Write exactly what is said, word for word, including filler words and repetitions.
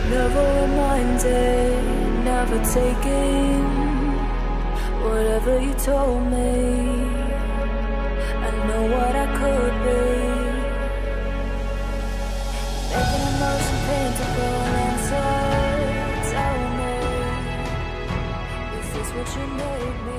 Never reminded, never taking whatever you told me. I know what I could be, making emotion paintable answer. Tell me, is this what you made me?